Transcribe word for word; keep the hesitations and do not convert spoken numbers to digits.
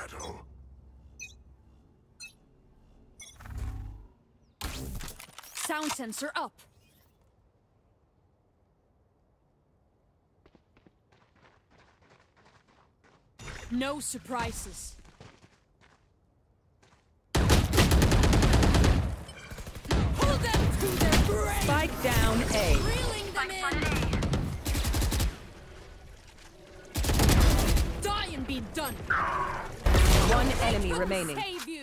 battle. Sound sensor up. No surprises. Pull them to their brain. Spike down A. Reeling them in. Die and be done. One enemy remaining. Save you.